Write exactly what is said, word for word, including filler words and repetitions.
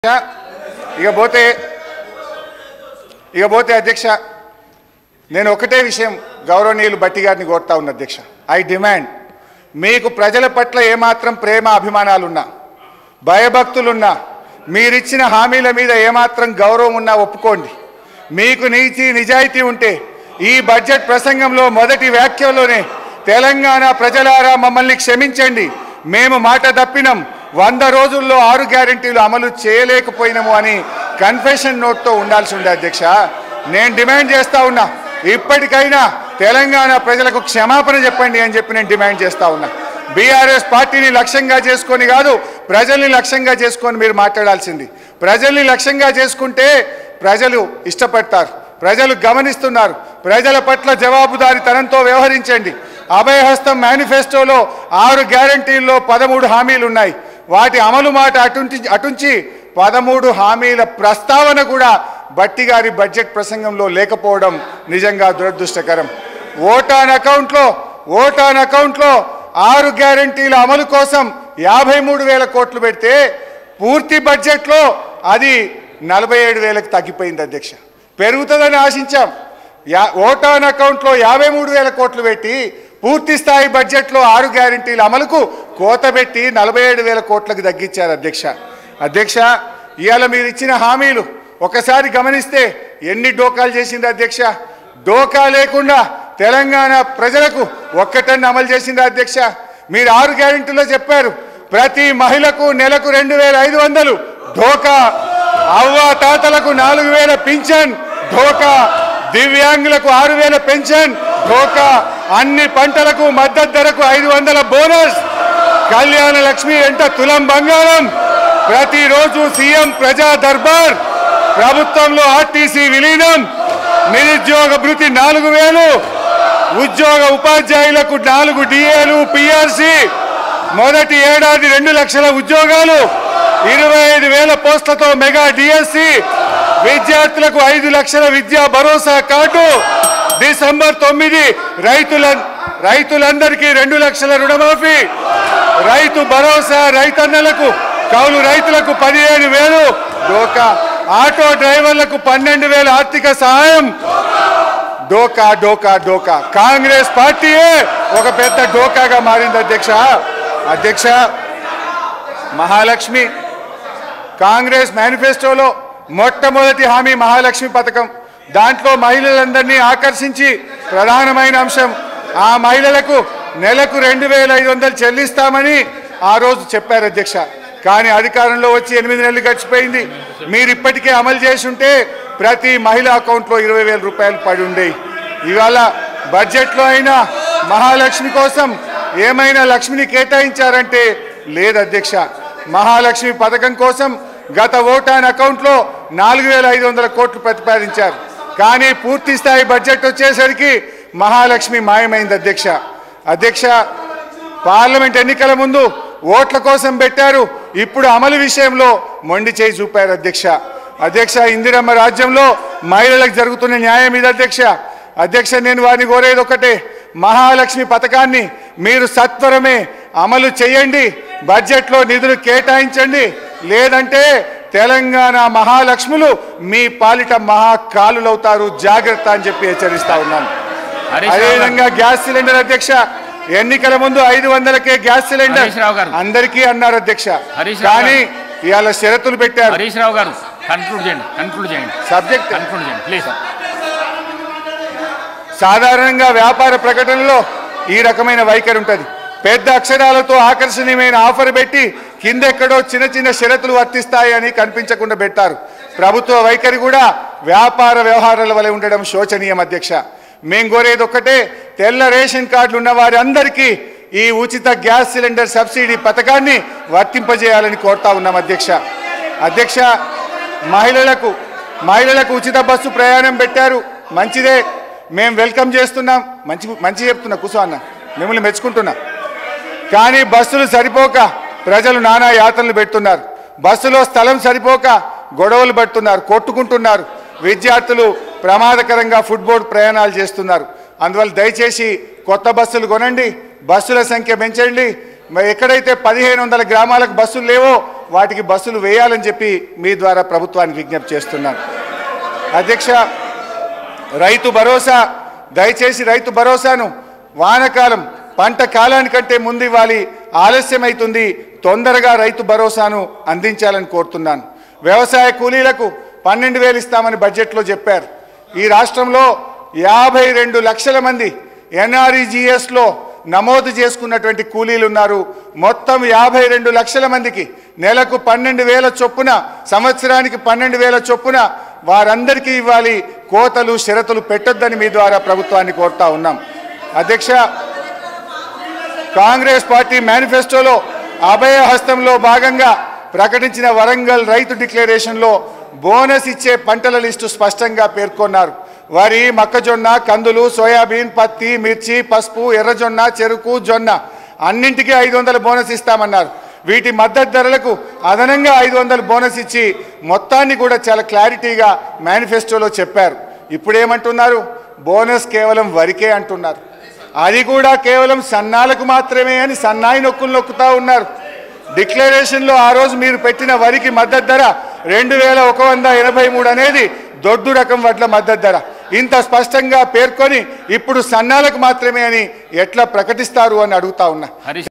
ఇక పోతే ఇక పోతే అధ్యక్ష నేను ఒకటే విషయం గౌరవనీయులు బట్టి గారిని కోరుతా ఉన్నా అధ్యక్ష. ఐ డిమాండ్ మీకు ప్రజల పట్ల ఏమాత్రం ప్రేమ అభిమానాలున్నా భయభక్తులున్నా మీరిచ్చిన హామీల మీద ఏమాత్రం గౌరవం ఉన్నా ఒప్పుకోండి. మీకు నీతి నిజాయితీ ఉంటే ఈ బడ్జెట్ ప్రసంగంలో మొదటి వ్యాఖ్యలోనే తెలంగాణ ప్రజలారా మమ్మల్ని క్షమించండి, మేము మాట తప్పినాం, వంద రోజుల్లో ఆరు గ్యారెంటీలు అమలు చేయలేకపోయినాము అని కన్ఫెషన్ నోట్తో ఉండాల్సి ఉండే అధ్యక్ష. నేను డిమాండ్ చేస్తా ఉన్నా, ఇప్పటికైనా తెలంగాణ ప్రజలకు క్షమాపణ చెప్పండి అని చెప్పి నేను డిమాండ్ చేస్తా ఉన్నా. బీఆర్ఎస్ పార్టీని లక్ష్యంగా చేసుకొని కాదు, ప్రజల్ని లక్ష్యంగా చేసుకొని మీరు మాట్లాడాల్సింది. ప్రజల్ని లక్ష్యంగా చేసుకుంటే ప్రజలు ఇష్టపడతారు, ప్రజలు గమనిస్తున్నారు. ప్రజల పట్ల జవాబుదారీతనంతో వ్యవహరించండి. అభయహస్తం మేనిఫెస్టోలో ఆరు గ్యారంటీల్లో పదమూడు హామీలు ఉన్నాయి. వాటి అమలు మాట అటుంచి అటుంచి పదమూడు హామీల ప్రస్తావన కూడా బట్టి గారి బడ్జెట్ ప్రసంగంలో లేకపోవడం నిజంగా దురదృష్టకరం. ఓటాన్ అకౌంట్లో ఓటాన్ అకౌంట్లో ఆరు గ్యారంటీల అమలు కోసం యాభై మూడు వేల కోట్లు పెడితే పూర్తి బడ్జెట్లో అది నలభై ఏడు వేలకు తగ్గిపోయింది అధ్యక్ష. పెరుగుతుందని ఆశించాం. యా ఓటాన్ అకౌంట్లో యాభై మూడు వేల కోట్లు పెట్టి పూర్తి స్థాయి బడ్జెట్లో ఆరు గ్యారంటీల అమలుకు కోత పెట్టి నలభై ఏడు వేల కోట్లకు తగ్గించారు అధ్యక్ష. అధ్యక్ష ఇవాళ మీరు ఇచ్చిన హామీలు ఒకసారి గమనిస్తే ఎన్ని డోకాలు చేసింది అధ్యక్ష. డోకా లేకుండా తెలంగాణ ప్రజలకు ఒక్కటన్ని అమలు చేసింది అధ్యక్ష. మీరు ఆరు గ్యారెంటీలో చెప్పారు ప్రతి మహిళకు నెలకు రెండు వేల ఐదు వందలు ఢోకా, అవ్వ తాతలకు నాలుగు వేల పింఛన్ ఢోకా, దివ్యాంగులకు ఆరు వేల పెన్షన్ ఢోకా, అన్ని పంటలకు మద్దతు ధరకు ఐదు వందల బోనస్, కళ్యాణ లక్ష్మి వెంట తులం బంగారం, ప్రతిరోజు సీఎం ప్రజా దర్బార్, ప్రభుత్వంలో ఆర్టీసీ విలీనం, నిరుద్యోగ భృతి నాలుగు వేలు, ఉద్యోగ ఉపాధ్యాయులకు నాలుగు డిఏలు పిఆర్సి, మొదటి ఏడాది రెండు లక్షల ఉద్యోగాలు, ఇరవై ఐదు వేల పోస్టులతో మెగా డిఎస్సి, విద్యార్థులకు ఐదు లక్షల విద్యా భరోసా కార్డు, డిసెంబర్ తొమ్మిది రైతుల రైతులందరికీ రెండు లక్షల రుణమాఫీ, రైతు భరోసా రైతన్నలకు కౌలు రైతులకు పదిహేను వేలు డోకా, ఆటో డ్రైవర్లకు పన్నెండు వేల ఆర్థిక సహాయం. డోకా డోకా డోకా కాంగ్రెస్ పార్టీయే ఒక పెద్ద డోకాగా మారింది అధ్యక్ష. అధ్యక్ష మహాలక్ష్మి కాంగ్రెస్ మేనిఫెస్టోలో మొట్టమొదటి హామీ మహాలక్ష్మి పథకం. దాంట్లో మహిళలందరినీ ఆకర్షించి ప్రధానమైన అంశం ఆ మహిళలకు నెలకు రెండు వేల ఐదు వందలు చెల్లిస్తామని ఆ రోజు చెప్పారు అధ్యక్ష. కానీ అధికారంలో వచ్చి ఎనిమిది నెలలు గడిచిపోయింది. మీరు ఇప్పటికే అమలు చేసి ఉంటే ప్రతి మహిళ అకౌంట్లో ఇరవై వేల రూపాయలు పడి ఉండేవి. ఇవాళ బడ్జెట్లో అయినా మహాలక్ష్మి కోసం ఏమైనా లక్ష్మిని కేటాయించారంటే లేదు అధ్యక్ష. మహాలక్ష్మి పథకం కోసం గత ఓటాన్ అకౌంట్లో నాలుగు వేల ఐదు వందల కోట్లు ప్రతిపాదించారు. కానీ పూర్తి స్థాయి బడ్జెట్ వచ్చేసరికి మహాలక్ష్మి మాయమైంది అధ్యక్ష. అధ్యక్ష పార్లమెంట్ ఎన్నికల ముందు ఓట్ల కోసం పెట్టారు, ఇప్పుడు అమలు విషయంలో మొండి చేయి చూపారు అధ్యక్ష. అధ్యక్ష ఇందిరమ్మ రాజ్యంలో మహిళలకు జరుగుతున్న న్యాయం ఇది అధ్యక్ష. అధ్యక్ష నేను వారిని కోరేది ఒకటే, మహాలక్ష్మి పథకాన్ని మీరు సత్వరమే అమలు చేయండి, బడ్జెట్లో నిధులు కేటాయించండి, లేదంటే తెలంగాణ మహాలక్ష్ములు మీ పాలిట మహాకాలులవుతారు, జాగ్రత్త అని చెప్పి హెచ్చరిస్తా ఉన్నాను. అదేవిధంగా గ్యాస్ సిలిండర్ అధ్యక్ష ఎన్నికల ముందు ఐదు వందలకే గ్యాస్ సిలిండర్ అందరికీ అన్నారు అధ్యక్ష. కానీ ఇవాళ షరతులు పెట్టారు. హరీష్ రావు గారు కన్క్లూడ్ చేయండి కన్క్లూడ్ చేయండి సబ్జెక్ట్ కన్క్లూడ్ చేయండి ప్లీజ్. సాధారణంగా వ్యాపార ప్రకటనలో ఈ రకమైన వైఖరి ఉంటుంది. పెద్ద అక్షరాలతో ఆకర్షణీయమైన ఆఫర్ పెట్టి కిందెక్కడో చిన్న చిన్న షరతులు వర్తిస్తాయి అని కనిపించకుండా పెట్టారు. ప్రభుత్వ వైఖరి కూడా వ్యాపార వ్యవహారాల వలె ఉండడం శోచనీయం అధ్యక్ష. మేం కోరేది ఒక్కటే, తెల్ల రేషన్ కార్డులు ఉన్న వారి అందరికీ ఈ ఉచిత గ్యాస్ సిలిండర్ సబ్సిడీ పథకాన్ని వర్తింపజేయాలని కోరుతా ఉన్నాం అధ్యక్ష. అధ్యక్ష మహిళలకు మహిళలకు ఉచిత బస్సు ప్రయాణం పెట్టారు, మంచిదే, మేము వెల్కమ్ చేస్తున్నాం, మంచి మంచి చెప్తున్నా కూర్చో అన్న, మిమ్మల్ని మెచ్చుకుంటున్నా. కానీ బస్సులు సరిపోక ప్రజలు నానా యాత్రలు పెడుతున్నారు. బస్సులో స్థలం సరిపోక గొడవలు పడుతున్నారు, కొట్టుకుంటున్నారు. విద్యార్థులు ప్రమాదకరంగా ఫుట్బోర్డ్ ప్రయాణాలు చేస్తున్నారు. అందువల్ల దయచేసి కొత్త బస్సులు కొనండి, బస్సుల సంఖ్య పెంచండి. ఎక్కడైతే పదిహేను వందల గ్రామాలకు బస్సులు లేవో వాటికి బస్సులు వేయాలని చెప్పి మీ ద్వారా ప్రభుత్వానికి విజ్ఞప్తి చేస్తున్నాను. అధ్యక్ష, రైతు భరోసా, దయచేసి రైతు భరోసాను వానకాలం పంట కాలానికంటే ముందు ఇవ్వాలి, ఆలస్యమైతుంది. తొందరగా రైతు భరోసాను అందించాలని కోరుతున్నాను. వ్యవసాయ కూలీలకు పన్నెండు వేలు ఇస్తామని బడ్జెట్లో చెప్పారు. ఈ రాష్ట్రంలో యాభై రెండు లక్షల మంది ఎన్ఆర్ఈజీఎస్లో నమోదు చేసుకున్నటువంటి కూలీలు ఉన్నారు. మొత్తం యాభై రెండు లక్షల మందికి నెలకు పన్నెండు వేల చొప్పున, సంవత్సరానికి పన్నెండు వేల చొప్పున వారందరికీ ఇవ్వాలి. కోతలు షరతులు పెట్టొద్దని మీ ద్వారా ప్రభుత్వాన్ని కోరుతా ఉన్నాం. అధ్యక్ష, కాంగ్రెస్ పార్టీ మేనిఫెస్టోలో అభయ హస్తంలో భాగంగా ప్రకటించిన వరంగల్ రైతు డిక్లరేషన్లో బోనస్ ఇచ్చే పంటల లిస్టు స్పష్టంగా పేర్కొన్నారు. వరి, మొక్కజొన్న, కందులు, సోయాబీన్, పత్తి, మిర్చి, పసుపు, ఎర్రజొన్న, చెరుకు, జొన్న అన్నింటికీ ఐదు వందల బోనస్ ఇస్తామన్నారు. వీటి మద్దతు ధరలకు అదనంగా ఐదు వందలు బోనస్ ఇచ్చి మొత్తాన్ని కూడా చాలా క్లారిటీగా మేనిఫెస్టోలో చెప్పారు. ఇప్పుడేమంటున్నారు? బోనస్ కేవలం వరికే అంటున్నారు. అది కూడా కేవలం సన్నాలకు మాత్రమే అని సన్నాయి నొక్కులు నొక్కుతా ఉన్నారు. డిక్లరేషన్లో ఆ రోజు మీరు పెట్టిన వరికి మద్దతు ధర రెండు వేల ఒక వంద ఎనభై మూడు అనేది దొడ్డు రకం వడ్ల మద్దతు ధర. ఇంత స్పష్టంగా పేర్కొని ఇప్పుడు సన్నాలకు మాత్రమే అని ఎట్లా ప్రకటిస్తారు అని అడుగుతా ఉన్నా.